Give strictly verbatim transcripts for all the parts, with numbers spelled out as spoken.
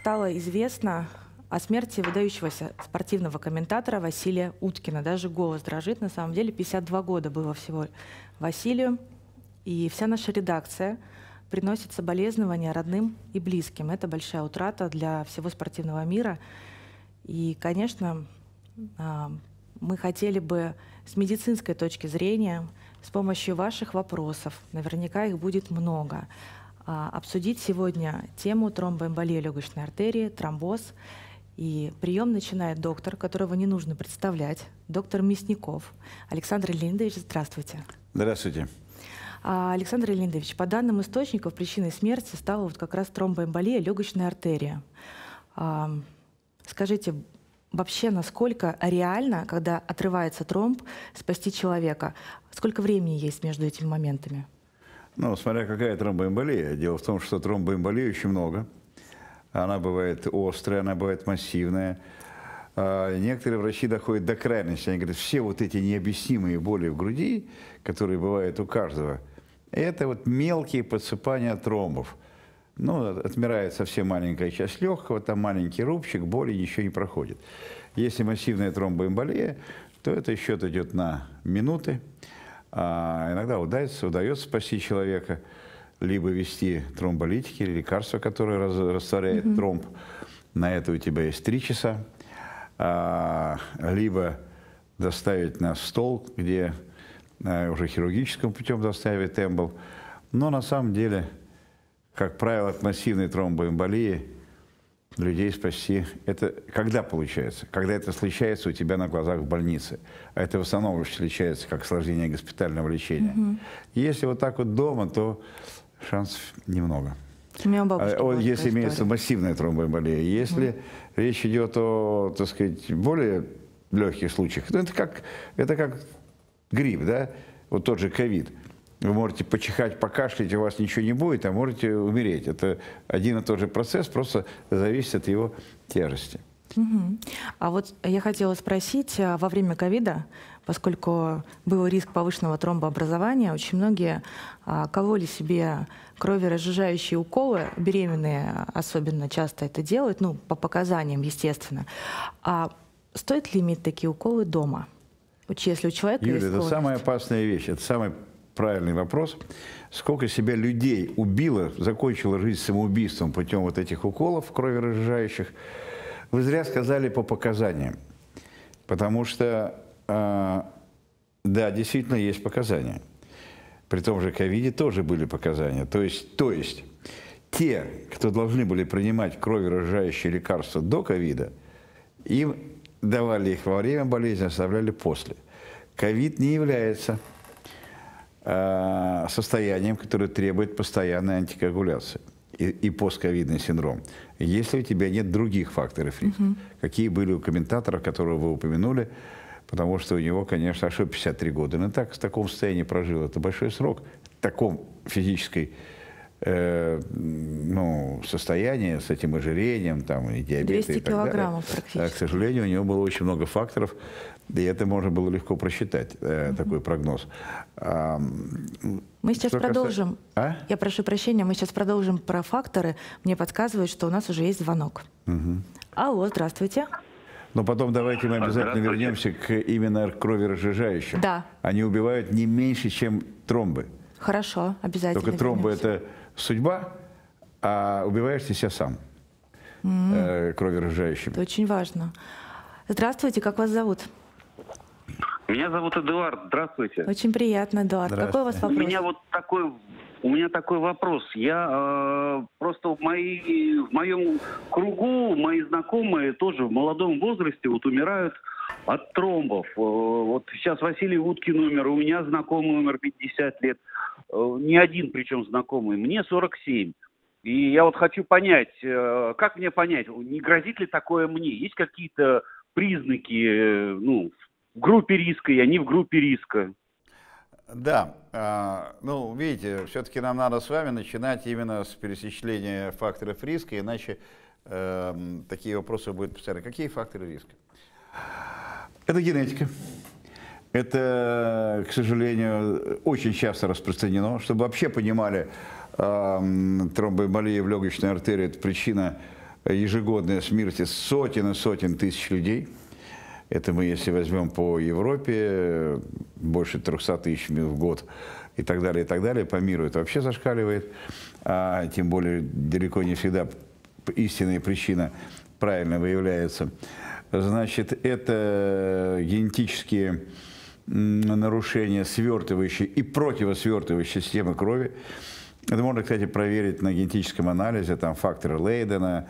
стало известно о смерти выдающегося спортивного комментатора Василия Уткина. Даже голос дрожит. На самом деле пятьдесят два года было всего Василию. И вся наша редакция приносит соболезнования родным и близким. Это большая утрата для всего спортивного мира. И, конечно, мы хотели бы с медицинской точки зрения, с помощью ваших вопросов, наверняка их будет много, обсудить сегодня тему тромбоэмболии легочной артерии, тромбоз. И прием начинает доктор, которого не нужно представлять, доктор Мясников. Александр Леонидович, здравствуйте. Здравствуйте. Александр Леонидович, по данным источников, причиной смерти стала вот как раз тромбоэмболия легочной артерии. Скажите, вообще, насколько реально, когда отрывается тромб, спасти человека? Сколько времени есть между этими моментами? Ну, смотря какая тромбоэмболия. Дело в том, что тромбоэмболии очень много. Она бывает острая, она бывает массивная. А некоторые врачи доходят до крайности. Они говорят, все вот эти необъяснимые боли в груди, которые бывают у каждого, это вот мелкие подсыпания тромбов. Ну, отмирает совсем маленькая часть легкого, там маленький рубчик, боли ничего не проходит. Если массивная тромбоэмболия, то это счет идет на минуты. А иногда удается, удается спасти человека, либо ввести тромболитики или лекарства, которые раз, растворяют mm-hmm. тромб. На это у тебя есть три часа. А, либо доставить на стол, где а, уже хирургическим путем доставить эмбол. Но на самом деле, как правило, от массивной тромбоэмболии людей спасти, это когда получается? Когда это случается у тебя на глазах в больнице. А это в основном встречается как осложнение госпитального лечения. Mm-hmm. Если вот так вот дома, то шансов немного. У меня бабушка а, если история. имеется массивная тромбоэмболия. Если mm-hmm. речь идет о, так сказать, более легких случаях, ну, это как, это как грипп, да? Вот тот же ковид. Вы можете почихать, покашлять, у вас ничего не будет, а можете умереть. Это один и тот же процесс, просто зависит от его тяжести. Угу. А вот я хотела спросить, во время ковида, поскольку был риск повышенного тромбообразования, очень многие а, кололи себе кроверазжижающие уколы, беременные особенно часто это делают, ну, по показаниям, естественно. А стоит ли иметь такие уколы дома? Вот если у человека Юля, есть это склонность... самая опасная вещь, это самый правильный вопрос. Сколько себя людей убило, закончило жизнь самоубийством путем вот этих уколов кроверазжижающих? Вы зря сказали по показаниям. Потому что, э, да, действительно есть показания. При том же ковиде тоже были показания. То есть, то есть те, кто должны были принимать кроверазжижающие лекарства до ковида, им давали их во время болезни, оставляли после. Ковид не является э, состоянием, которое требует постоянной антикоагуляции. И, и постковидный синдром, если у тебя нет других факторов риска, угу. какие были у комментатора, которого вы упомянули, потому что у него, конечно, а что пятьдесят три года, но так в таком состоянии прожил, это большой срок, в таком физической э, ну, состоянии, с этим ожирением, там, и диабетом, двести килограммов практически. К сожалению, у него было очень много факторов, и это можно было легко просчитать, э, угу. такой прогноз. А, мы сейчас продолжим. А? Я прошу прощения, мы сейчас продолжим про факторы. Мне подсказывают, что у нас уже есть звонок. Угу. Алло, здравствуйте. Но потом давайте мы обязательно вернемся к именно кроверазжижающим. Да. Они убивают не меньше, чем тромбы. Хорошо, обязательно. Только тромбы – вернемся. это судьба, а убиваешь ты себя сам mm. э, кроверазжижающим. Это очень важно. Здравствуйте, как вас зовут? Меня зовут Эдуард. Здравствуйте. Очень приятно, Эдуард. Какой у вас вопрос? У меня вот такой, у меня такой вопрос. Я э, просто в, моей, в моем кругу мои знакомые тоже в молодом возрасте вот умирают от тромбов. Э, вот сейчас Василий Уткин умер, у меня знакомый умер пятьдесят лет. Э, не один причем знакомый. Мне сорок семь. И я вот хочу понять, э, как мне понять, не грозит ли такое мне? Есть какие-то признаки, э, ну, в группе риска, я не в группе риска. Да, э, ну, видите, все-таки нам надо с вами начинать именно с перечисления факторов риска, иначе э, такие вопросы будут постоянно. Какие факторы риска? Это генетика. Это, к сожалению, очень часто распространено. Чтобы вообще понимали, э, тромбоэмболия в легочной артерии – это причина ежегодные смерти сотен и сотен тысяч людей. Это мы, если возьмем по Европе, больше трехсот тысяч в год и так далее, и так далее. По миру это вообще зашкаливает, а тем более далеко не всегда истинная причина правильно выявляется. Значит, это генетические нарушения свертывающей и противосвертывающей системы крови. Это можно, кстати, проверить на генетическом анализе, там факторы Лейдена,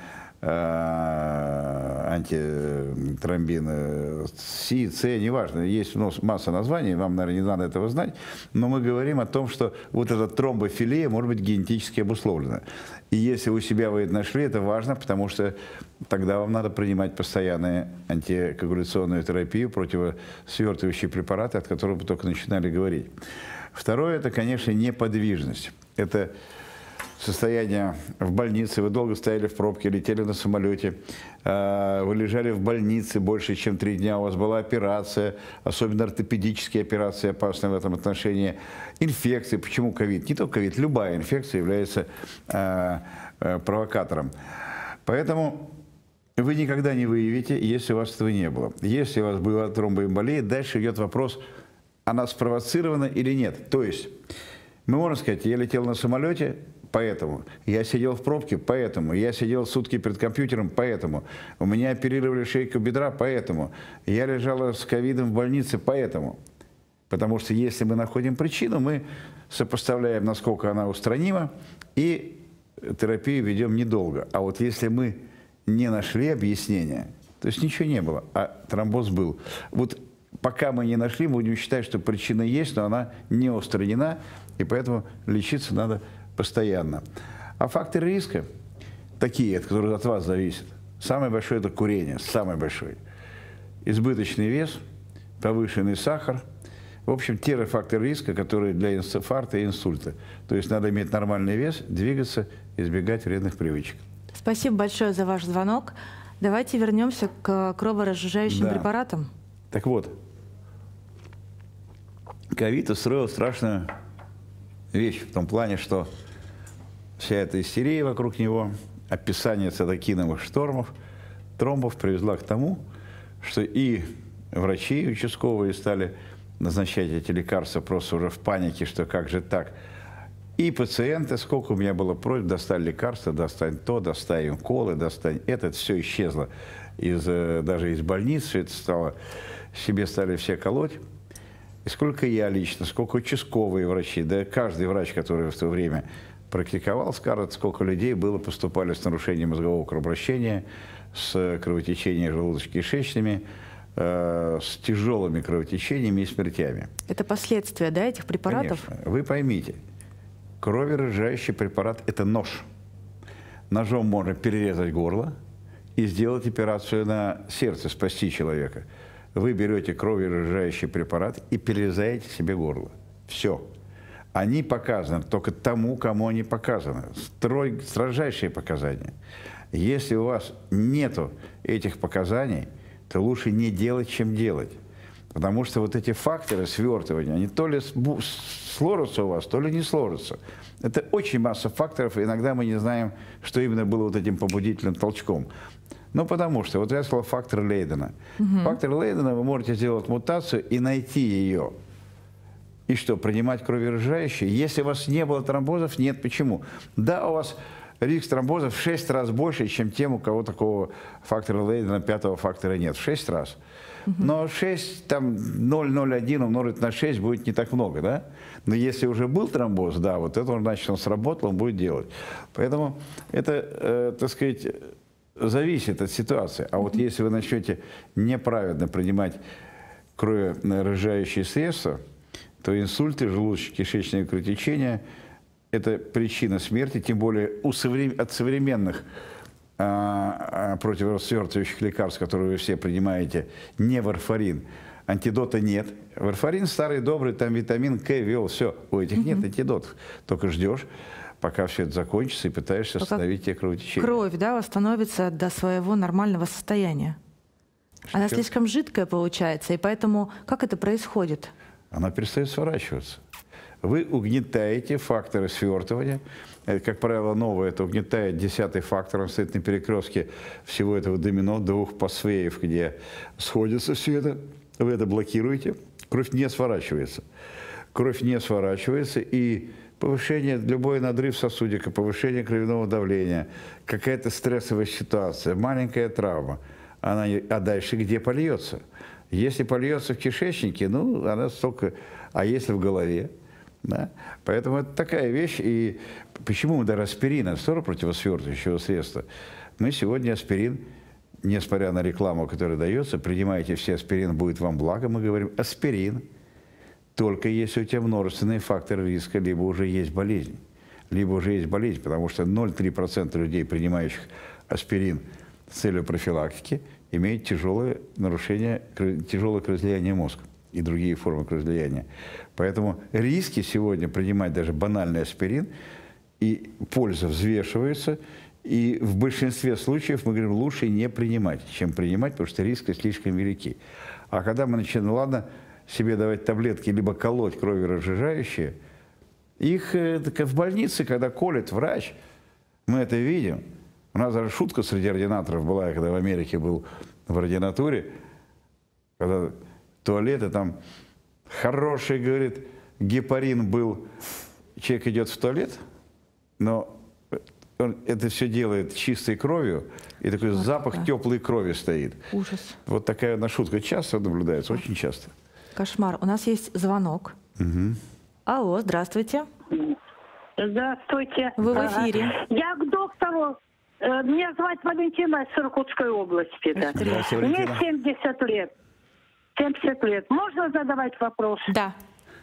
антитромбин С, С, неважно, есть масса названий, вам, наверное, не надо этого знать, но мы говорим о том, что вот эта тромбофилия может быть генетически обусловлена. И если у себя вы это нашли, это важно, потому что тогда вам надо принимать постоянную антикоагуляционную терапию, противосвертывающие препараты, от которых вы только начинали говорить. Второе, это, конечно, неподвижность. Это состояние в больнице, вы долго стояли в пробке, летели на самолете, вы лежали в больнице больше, чем три дня, у вас была операция, особенно ортопедические операции опасны в этом отношении, инфекции. Почему ковид? Не только ковид, любая инфекция является провокатором. Поэтому вы никогда не выявите, если у вас этого не было. Если у вас была тромбоэмболия, дальше идет вопрос, она спровоцирована или нет. То есть мы можем сказать, я летел на самолете, поэтому. Я сидел в пробке, поэтому. Я сидел сутки перед компьютером, поэтому. У меня оперировали шейку бедра, поэтому. Я лежала с ковидом в больнице, поэтому. Потому что если мы находим причину, мы сопоставляем, насколько она устранима, и терапию ведем недолго. А вот если мы не нашли объяснения, то есть ничего не было, а тромбоз был. Вот пока мы не нашли, мы будем считать, что причина есть, но она не устранена, и поэтому лечиться надо постоянно. А факторы риска такие, которые от вас зависят. Самый большой – это курение, самый большой. Избыточный вес, повышенный сахар. В общем, те факторы риска, которые для инфаркта и инсульта. То есть надо иметь нормальный вес, двигаться, избегать вредных привычек. Спасибо большое за ваш звонок. Давайте вернемся к кроворазжижающим да. препаратам. Так вот, ковид устроил страшную вещь в том плане, что вся эта истерия вокруг него, описание цитокиновых штормов, тромбов привезла к тому, что и врачи участковые стали назначать эти лекарства просто уже в панике, что как же так. И пациенты, сколько у меня было просьб, достали лекарства, достань то, достань уколы, достань это, все исчезло из, даже из больниц, все это стало, себе стали все колоть. И сколько я лично, сколько участковые врачи, да каждый врач, который в то время практиковал, скажет, сколько людей было, поступали с нарушением мозгового кровообращения, с кровотечением желудочно-кишечными, э, с тяжелыми кровотечениями и смертями. Это последствия, да, этих препаратов? Конечно. Вы поймите, кроверазжижающий препарат – это нож. Ножом можно перерезать горло и сделать операцию на сердце, спасти человека. Вы берете кроверазжижающий препарат и перерезаете себе горло. Все. Они показаны только тому, кому они показаны. Строй, строжайшие показания. Если у вас нету этих показаний, то лучше не делать, чем делать. Потому что вот эти факторы свертывания, они то ли сложатся у вас, то ли не сложатся. Это очень масса факторов, и иногда мы не знаем, что именно было вот этим побудительным толчком. Ну, потому что, вот я сказал, фактор Лейдена. Угу. Фактор Лейдена, вы можете сделать мутацию и найти ее. И что, принимать кроверазжижающие? Если у вас не было тромбозов, нет. Почему? Да, у вас риск тромбозов в шесть раз больше, чем тем, у кого такого фактора Лейдена, пятого фактора нет. В шесть раз. Угу. Но шесть, там, ноль целых ноль один умножить на шесть будет не так много, да? Но если уже был тромбоз, да, вот это, значит, он сработал, он будет делать. Поэтому это, э, так сказать, зависит от ситуации. А вот если вы начнете неправильно принимать кроверазжижающие средства, то инсульты, желудочно-кишечное кровотечение – это причина смерти, тем более у соврем... от современных а, а, противосвертывающих лекарств, которые вы все принимаете, не варфарин, антидота нет. Варфарин старый, добрый, там витамин К ввел, все, у этих mm-hmm. нет антидотов. Только ждешь, пока все это закончится, и пытаешься пока остановить те кровотечения. Кровь, да, восстановится до своего нормального состояния. Что? Она слишком жидкая получается, и поэтому как это происходит? Она перестает сворачиваться. вы угнетаете факторы свертывания. Это, как правило, новое, это угнетает десятый фактор, он стоит на перекрестке всего этого домино, двух пасвеев, где сходится все это. Вы это блокируете, кровь не сворачивается. Кровь не сворачивается, и повышение, любой надрыв сосудика, повышение кровяного давления, какая-то стрессовая ситуация, маленькая травма, она, а дальше где польется? Если польется в кишечнике, ну, она столько, а если в голове? Да? Поэтому это такая вещь, и почему мы даже аспирин, это тоже противосвертывающего средства. Мы сегодня аспирин, несмотря на рекламу, которая дается, принимайте все аспирин, будет вам благо, мы говорим аспирин, только если у тебя множественные факторы риска, либо уже есть болезнь, либо уже есть болезнь, потому что ноль целых три десятых процента людей, принимающих аспирин с целью профилактики, имеют тяжелое нарушение, тяжелое кровоизлияние мозга и другие формы кровоизлияния. Поэтому риски сегодня принимать даже банальный аспирин, и польза взвешивается, и в большинстве случаев мы говорим, лучше не принимать, чем принимать, потому что риски слишком велики. А когда мы начинаем, ну ладно, себе давать таблетки, либо колоть кроверазжижающие, их в больнице, когда колет врач, мы это видим. У нас даже шутка среди ординаторов была, я когда в Америке был в ординатуре, когда туалеты там хороший, говорит, гепарин был, человек идет в туалет, но он это все делает чистой кровью, и такой вот запах такая. Теплой крови стоит. Ужас. Вот такая одна шутка часто наблюдается, очень часто. Кошмар. У нас есть звонок. Угу. Алло, здравствуйте. Здравствуйте. Вы в эфире. Я к доктору. Меня зовут Валентина из Иркутской области. Да. Мне семьдесят лет. семьдесят лет. Можно задавать вопрос? Да.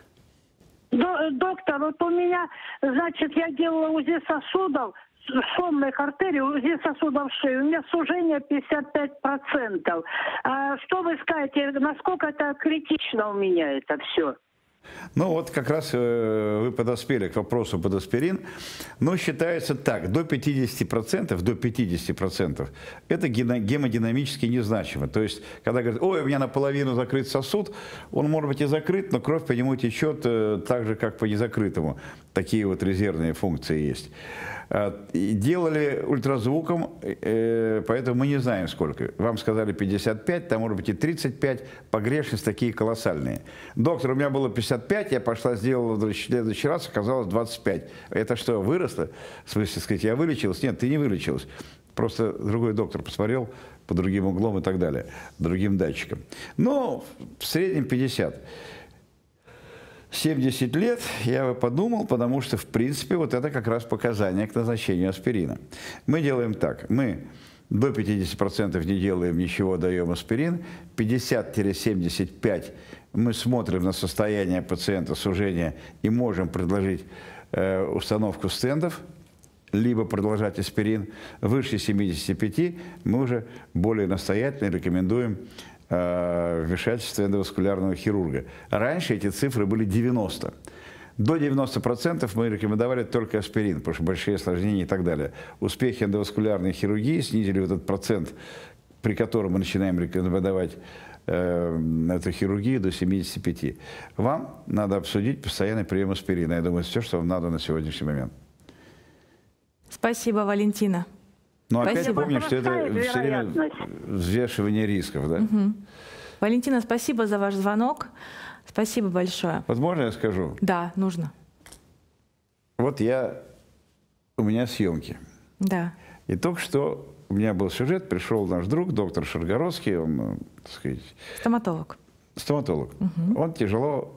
Доктор, вот у меня, значит, я делала УЗИ сосудов, сонных артерий, УЗИ сосудов шеи. У меня сужение пятьдесят пять процентов. А что вы скажете, насколько это критично у меня это все? Ну вот как раз э, вы подоспели к вопросу под аспирин. Но считается так, до пятидесяти процентов, до пятидесяти процентов это гемодинамически незначимо. То есть, когда говорят, ой, у меня наполовину закрыт сосуд, он может быть и закрыт, но кровь по нему течет э, так же, как по незакрытому. Такие вот резервные функции есть. И делали ультразвуком, э, поэтому мы не знаем сколько. Вам сказали пятьдесят пять, там может быть и тридцать пять, погрешность такие колоссальные. Доктор, у меня было пятьдесят пять, я пошла, сделала в следующий раз, оказалось двадцать пять. Это что, выросло? В смысле, сказать, я вылечилась? Нет, ты не вылечилась. Просто другой доктор посмотрел по другим углом и так далее, другим датчикам. Но в среднем пятьдесят. семьдесят лет, я подумал, потому что, в принципе, вот это как раз показание к назначению аспирина. Мы делаем так. Мы до пятидесяти процентов не делаем ничего, даем аспирин. пятьдесят — семьдесят пять мы смотрим на состояние пациента, сужения, и можем предложить э, установку стентов, либо продолжать аспирин. Выше семидесяти пяти мы уже более настоятельно рекомендуем вмешательство эндоваскулярного хирурга. Раньше эти цифры были девяносто. До девяноста процентов мы рекомендовали только аспирин, потому что большие осложнения и так далее. Успехи эндоваскулярной хирургии снизили вот этот процент, при котором мы начинаем рекомендовать э, эту хирургию, до семидесяти пяти. Вам надо обсудить постоянный прием аспирина. Я думаю, это все, что вам надо на сегодняшний момент. Спасибо, Валентина. Но опять спасибо. помню, что это все время взвешивание рисков. Да? Угу. Валентина, спасибо за ваш звонок. Спасибо большое. Возможно, я скажу? Да, нужно. Вот я, у меня съемки. Да. И только что у меня был сюжет, пришел наш друг, доктор Шаргородский, он, так сказать... Стоматолог. Стоматолог. Угу. Он тяжело,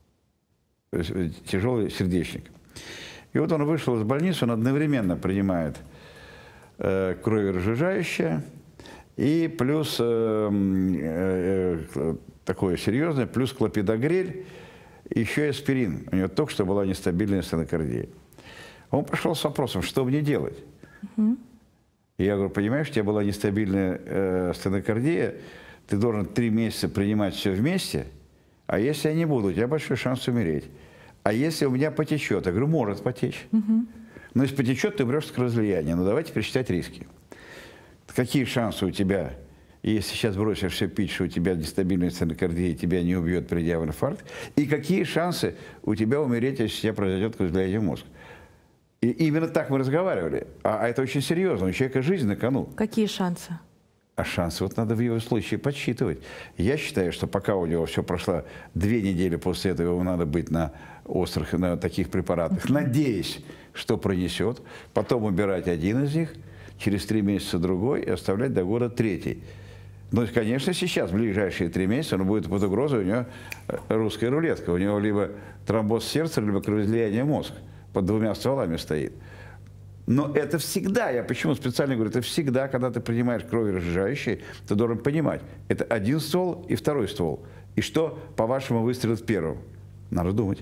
тяжелый сердечник. И вот он вышел из больницы, он одновременно принимает э, кроверазжижающее и плюс э, э, э, такое серьезное, плюс клопидогрель, еще и аспирин. У него только что была нестабильная стенокардия. Он пришел с вопросом, что мне делать? Угу. И я говорю, понимаешь, у тебя была нестабильная э, стенокардия, ты должен три месяца принимать все вместе, а если я не буду, у тебя большой шанс умереть. А если у меня потечет? Я говорю, может потечь. Угу. Но если потечет, ты умрешь с кровоизлиянием. Ну давайте пересчитать риски. Какие шансы у тебя и если сейчас бросишься пить, что у тебя нестабильная стенокардия, тебя не убьет, придя в инфаркт, и какие шансы у тебя умереть, если у тебя произойдет кровоизлияние в мозг. И именно так мы разговаривали. А, а это очень серьезно, у человека жизнь на кону. Какие шансы? А шансы вот надо в его случае подсчитывать. Я считаю, что пока у него все прошло две недели после этого, ему надо быть на острых, на таких препаратах, надеясь, что пронесет, потом убирать один из них, через три месяца другой и оставлять до года третий. Ну, конечно, сейчас, в ближайшие три месяца, он будет под угрозой, у него русская рулетка, у него либо тромбоз сердца, либо кровоизлияние мозга, под двумя стволами стоит. Но это всегда, я почему специально говорю, это всегда, когда ты принимаешь кроверазжижающие, ты должен понимать, это один ствол и второй ствол. И что, по-вашему, выстрелит первым? Надо думать.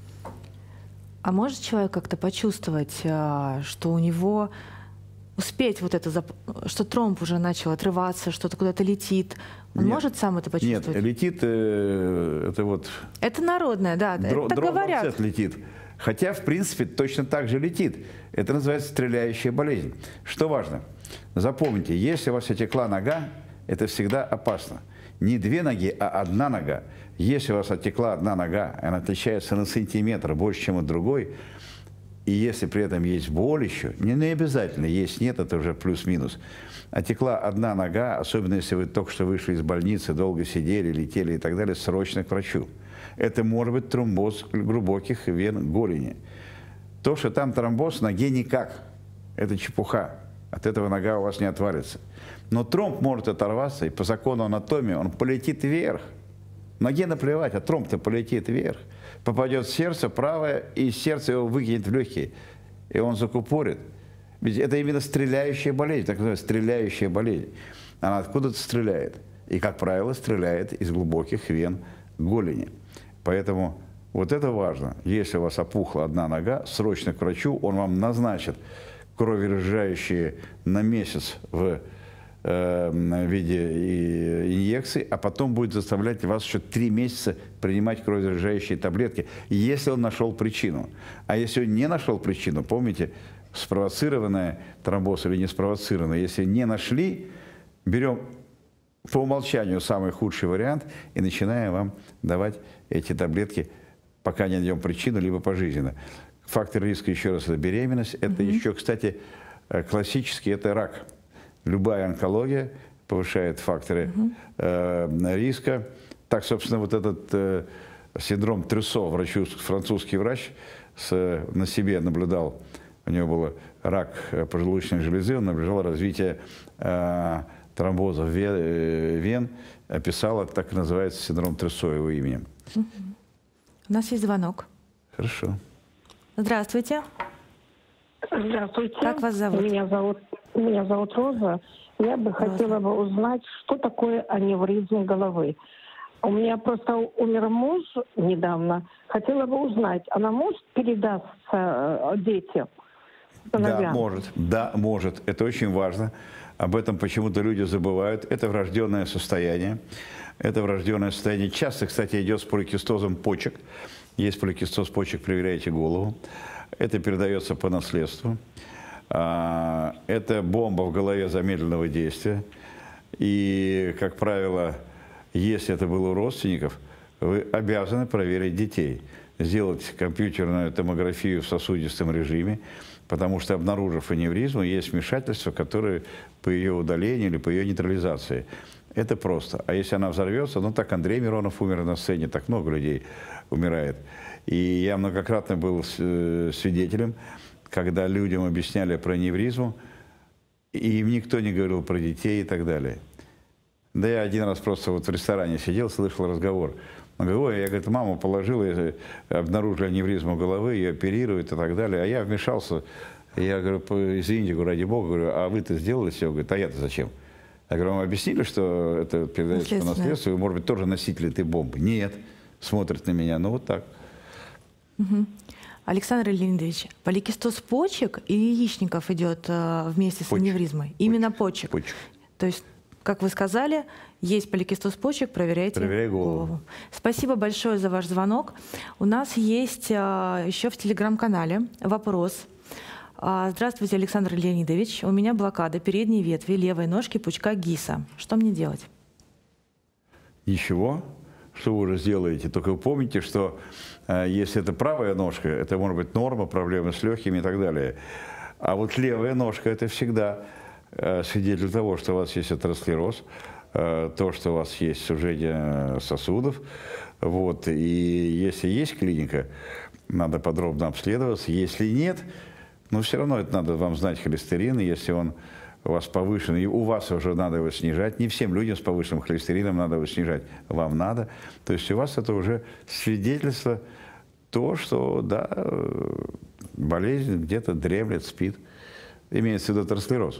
А может человек как-то почувствовать, что у него успеть вот это, что тромб уже начал отрываться, что-то куда-то летит? Он Нет. может сам это почувствовать? Нет, летит, э, это вот... Это народное, да, Дро, так говорят. летит. Хотя, в принципе, точно так же летит. Это называется стреляющая болезнь. Что важно? Запомните, если у вас отекла нога, это всегда опасно. Не две ноги, а одна нога. Если у вас отекла одна нога, она отличается на сантиметр больше, чем от другой, и если при этом есть боль еще, не, не обязательно, есть нет, это уже плюс-минус. Отекла одна нога, особенно если вы только что вышли из больницы, долго сидели, летели и так далее, срочно к врачу. Это может быть тромбоз глубоких вен голени. То, что там тромбоз, ноге никак. Это чепуха. От этого нога у вас не отвалится. Но тромб может оторваться, и по закону анатомии он полетит вверх. Ноге наплевать, а тромб-то полетит вверх. Попадет в сердце правое, и сердце его выкинет в легкие. И он закупорит. Ведь это именно стреляющая болезнь, так называемая стреляющая болезнь. Она откуда-то стреляет. И, как правило, стреляет из глубоких вен голени. Поэтому вот это важно. Если у вас опухла одна нога, срочно к врачу, он вам назначит кроверазжижающие на месяц в в виде инъекций, а потом будет заставлять вас еще три месяца принимать кроверазжижающие таблетки, если он нашел причину. А если он не нашел причину, помните, спровоцированная тромбоз или не спровоцированная, если не нашли, берем по умолчанию самый худший вариант и начинаем вам давать эти таблетки, пока не найдем причину, либо пожизненно. Фактор риска, еще раз, это беременность. Это mm-hmm. еще, кстати, классический, это рак. Любая онкология повышает факторы угу. э, риска. Так, собственно, вот этот э, синдром Трюссо, врачу, французский врач, с, на себе наблюдал, у него был рак поджелудочной железы, он наблюдал развитие э, тромбоза вен, вен, описал, это так и называется синдром Трюссо его именем. Угу. У нас есть звонок. Хорошо. Здравствуйте. Здравствуйте. Как вас зовут? Меня зовут, меня зовут Роза. Я бы Роза. хотела бы узнать, что такое аневризм головы. У меня просто умер муж недавно. Хотела бы узнать, она может передаться детям? Да, может. Да, может. Это очень важно. Об этом почему-то люди забывают. Это врожденное состояние. Это врожденное состояние. Часто, кстати, идет с поликистозом почек. Есть поликистоз почек, проверяйте голову. Это передается по наследству. Это бомба в голове замедленного действия. И, как правило, если это было у родственников, вы обязаны проверить детей. Сделать компьютерную томографию в сосудистом режиме, потому что, обнаружив аневризму, есть вмешательство, которое по ее удалению или по ее нейтрализации. Это просто. А если она взорвется, ну так Андрей Миронов умер на сцене, так много людей умирает. И я многократно был свидетелем, когда людям объясняли про аневризму, и им никто не говорил про детей и так далее. Да я один раз просто вот в ресторане сидел, слышал разговор. Он говорит, ой, я, говорит, маму положил, обнаружили аневризму головы, ее оперируют и так далее. А я вмешался, я говорю, извините, говорю, ради бога, говорю, а вы-то сделали все? Говорит, а я-то зачем? Я говорю, вам объяснили, что это передается по наследству, и, может быть, тоже носитель этой бомбы? Нет. Смотрит на меня, ну вот так. Угу. Александр Леонидович, поликистоз почек или яичников идет э, вместе с почек. Аневризмой? Почек. Именно почек. почек. То есть, как вы сказали, есть поликистоз почек, проверяйте Проверяй голову. голову. Спасибо большое за ваш звонок. У нас есть э, еще в телеграм-канале вопрос А, Здравствуйте, Александр Леонидович. У меня блокада передней ветви левой ножки пучка ГИСа. Что мне делать? Ничего. Что вы уже сделаете? Только вы помните, что э, если это правая ножка, это может быть норма, проблемы с легкими и так далее. А вот левая ножка – это всегда э, свидетель того, что у вас есть атеросклероз, э, то, что у вас есть сужение сосудов. Вот. И если есть клиника, надо подробно обследоваться. Если нет, но все равно это надо вам знать холестерин, если он у вас повышен, и у вас уже надо его снижать. Не всем людям с повышенным холестерином надо его снижать, вам надо. То есть у вас это уже свидетельство того, что, да, болезнь где-то дремлет, спит. Имеется в виду атеросклероз.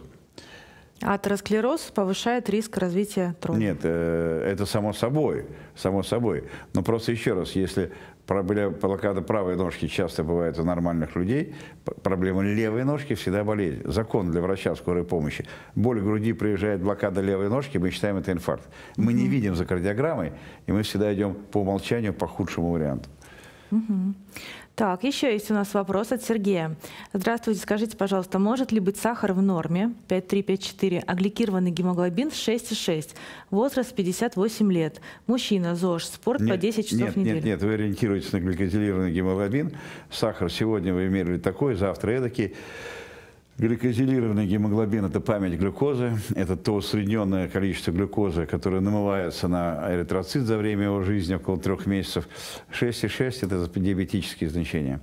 А атеросклероз повышает риск развития тромба? Нет, это само собой, само собой. Но просто еще раз, если блокада правой ножки часто бывает у нормальных людей, проблема левой ножки всегда болезнь. Закон для врача скорой помощи. Боль в груди, приезжает блокада левой ножки, мы считаем это инфаркт. Мы не видим за кардиограммой, и мы всегда идем по умолчанию по худшему варианту. Угу. Так, еще есть у нас вопрос от Сергея. Здравствуйте, скажите, пожалуйста, может ли быть сахар в норме пять три пять четыре, а гликированный гемоглобин шесть и шесть, возраст пятьдесят восемь лет, мужчина, ЗОЖ, спорт нет, по десять часов нет, в неделю? Нет, нет, вы ориентируетесь на гликозилированный гемоглобин. Сахар сегодня вы мерили такой, завтра эдакий. Гликозилированный гемоглобин – это память глюкозы, это то усредненное количество глюкозы, которое намывается на эритроцит за время его жизни, около трех месяцев. шесть и шесть – это диабетические значения.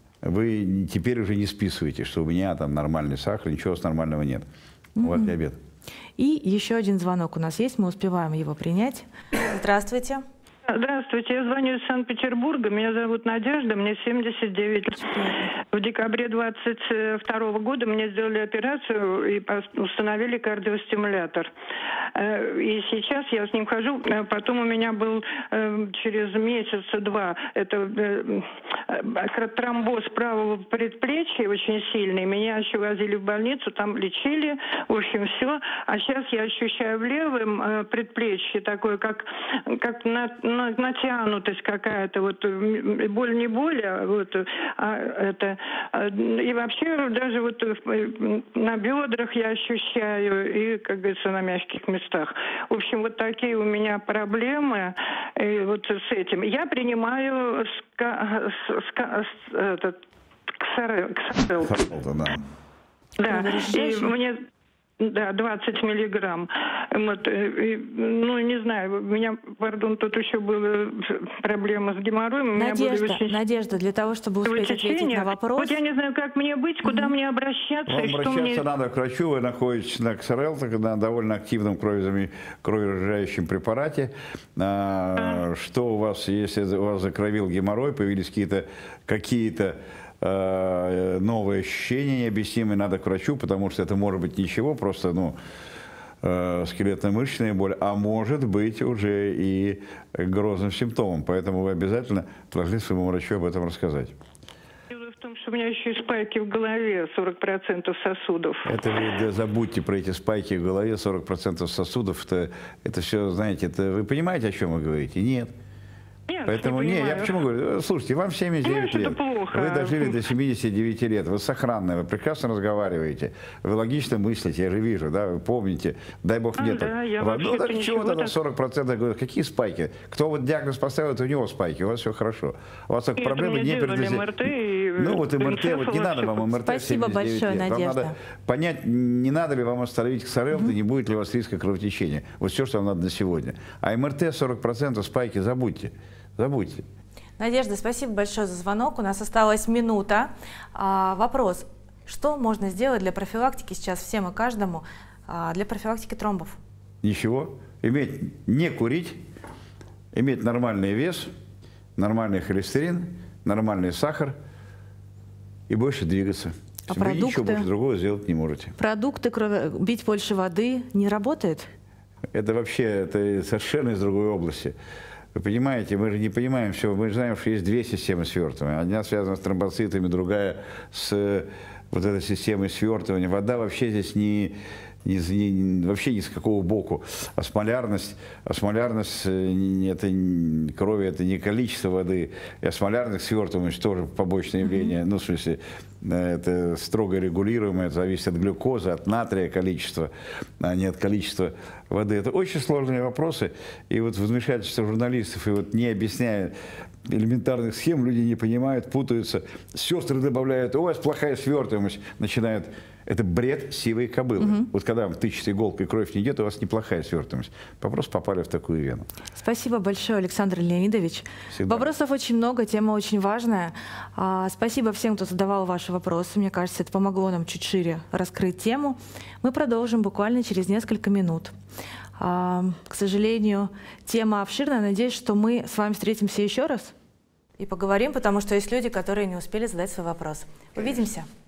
Вы теперь уже не списываете, что у меня там нормальный сахар, ничего с нормального нет. У вас диабет. И еще один звонок у нас есть, мы успеваем его принять. Здравствуйте. Здравствуйте, я звоню из Санкт-Петербурга, меня зовут Надежда, мне семьдесят девять лет. В декабре двадцать второго года мне сделали операцию и установили кардиостимулятор. И сейчас я с ним хожу, потом у меня был через месяц-два это тромбоз правого предплечья очень сильный, меня еще возили в больницу, там лечили, в общем, все. А сейчас я ощущаю в левом предплечье такое, как, как на натянутость какая-то, вот боль не боль, а вот а это и вообще даже вот на бедрах я ощущаю и, как говорится, на мягких местах. В общем, вот такие у меня проблемы и вот с этим. Я принимаю ска, ска, этот, ксарел, ксарел. Да, и мне да, двадцать миллиграмм. Вот, и, ну, не знаю, у меня, пардон, тут еще была проблема с геморроем. Надежда, очень... Надежда, для того, чтобы успеть ответить на вопрос. Вот я не знаю, как мне быть, куда mm-hmm. мне обращаться. Вам и что обращаться мне... надо к врачу, вы находитесь на ксарел, на довольно активном кроверазжижающем препарате. А, что у вас, если у вас закровил геморрой, появились какие-то какие-то новые ощущения необъяснимые, надо к врачу, потому что это может быть ничего, просто ну, скелетно-мышечная боль, а может быть уже и грозным симптомом. Поэтому вы обязательно должны своему врачу об этом рассказать. Дело в том, что у меня еще и спайки в голове, сорок процентов сосудов. Это вы да, забудьте про эти спайки в голове, сорок процентов сосудов. Это, это все, знаете, это, вы понимаете, о чем вы говорите? Нет. Нет, Поэтому, не, я почему говорю, слушайте, вам семьдесят девять лет, плохо. Вы дожили до семидесяти девяти лет, вы сохранные, вы прекрасно разговариваете, вы логично мыслите, я же вижу, да, вы помните, дай бог мне а, так. Да, я ну так чего тогда так... сорок процентов говорят, какие спайки? Кто вот диагноз поставил, это у него спайки, у вас все хорошо. У вас только проблемы не предусмотрены. Ну вот МРТ, вот не надо вам МРТ. Спасибо большое, лет. Надежда. Вам надо понять, не надо ли вам остановить ксарел, mm-hmm. не будет ли у вас риска кровотечения. Вот все, что вам надо на сегодня. А МРТ сорок процентов спайки забудьте. Забудьте. Надежда, спасибо большое за звонок. У нас осталась минута. А, вопрос. Что можно сделать для профилактики сейчас всем и каждому, а, для профилактики тромбов? Ничего. Иметь, не курить, иметь нормальный вес, нормальный холестерин, нормальный сахар и больше двигаться. А Вы продукты? ничего больше другого сделать не можете. Продукты, кроме пить больше воды, не работает? Это вообще это совершенно из другой области. Вы понимаете, мы же не понимаем все, мы же знаем, что есть две системы свертывания. Одна связана с тромбоцитами, другая с вот этой системой свертывания. Вода вообще здесь не, ни, ни, вообще ни с какого боку. Осмолярность, осмолярность это, крови это не количество воды, и осмолярность, свертываемость тоже побочное явление. Mm-hmm. Ну, в смысле, это строго регулируемое, это зависит от глюкозы, от натрия количества, а не от количества воды. Это очень сложные вопросы. И вот вмешательство журналистов, и вот не объясняя элементарных схем, люди не понимают, путаются. Сестры добавляют, у вас плохая свертываемость, начинают. Это бред сивой кобылы. Угу. Вот когда вам тычете иголкой, кровь не идет, у вас неплохая свертываемость. Просто попали в такую вену. Спасибо большое, Александр Леонидович. Всегда. Вопросов очень много, тема очень важная. А, спасибо всем, кто задавал ваши вопросы. Мне кажется, это помогло нам чуть шире раскрыть тему. Мы продолжим буквально через несколько минут. А, к сожалению, тема обширная. Надеюсь, что мы с вами встретимся еще раз и поговорим, потому что есть люди, которые не успели задать свой вопрос. Увидимся.